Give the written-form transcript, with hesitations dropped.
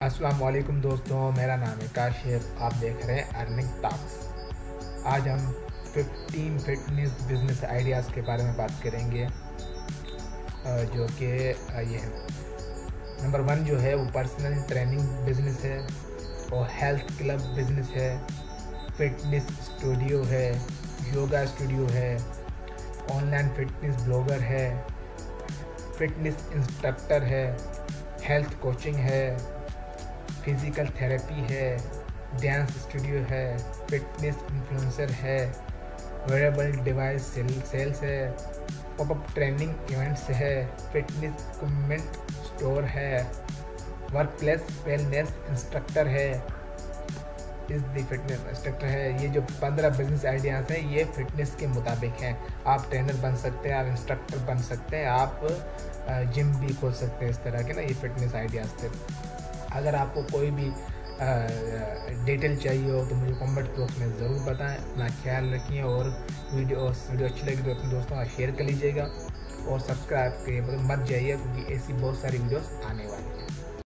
अस्सलाम वालेकुम दोस्तों, मेरा नाम है काशिफ। आप देख रहे हैं अर्निंग टॉक्स। आज हम 15 फिटनेस बिजनेस आइडियाज़ के बारे में बात करेंगे, जो कि ये है। नंबर 1 जो है वो पर्सनल ट्रेनिंग बिजनेस है, और हेल्थ क्लब बिजनेस है, फिटनेस स्टूडियो है, योगा स्टूडियो है, ऑनलाइन फिटनेस ब्लॉगर है, फिटनेस इंस्ट्रक्टर है, हेल्थ कोचिंग है, फिज़िकल थेरेपी है, डांस स्टूडियो है, फिटनेस इन्फ्लुएंसर है, वेरेबल डिवाइस सेल्स है, पॉपअप ट्रेनिंग इवेंट्स है, फिटनेस इक्विपमेंट स्टोर है, वर्क प्लेस वेलनेस इंस्ट्रक्टर है, इस दी फिटनेस इंस्ट्रक्टर है। ये जो 15 बिजनेस आइडियाज़ हैं ये फिटनेस के मुताबिक हैं। आप ट्रेनर बन सकते हैं, आप इंस्ट्रक्टर बन सकते हैं, आप जिम भी खोल सकते हैं। इस तरह के ना ये फिटनेस आइडियाज़ थे। अगर आपको कोई भी डिटेल चाहिए हो तो मुझे कमेंट बॉक्स में ज़रूर बताएं। अपना ख्याल रखिए, और वीडियो अच्छी लगी तो अपने दोस्तों का शेयर कर लीजिएगा, और सब्सक्राइब के मत जाइए, क्योंकि ऐसी बहुत सारी वीडियोस आने वाली हैं।